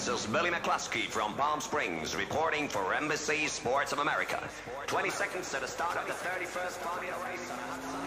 This is Billy McCluskey from Palm Springs, reporting for Embassy Sports of America. 20 seconds to the start of the 31st Formula race.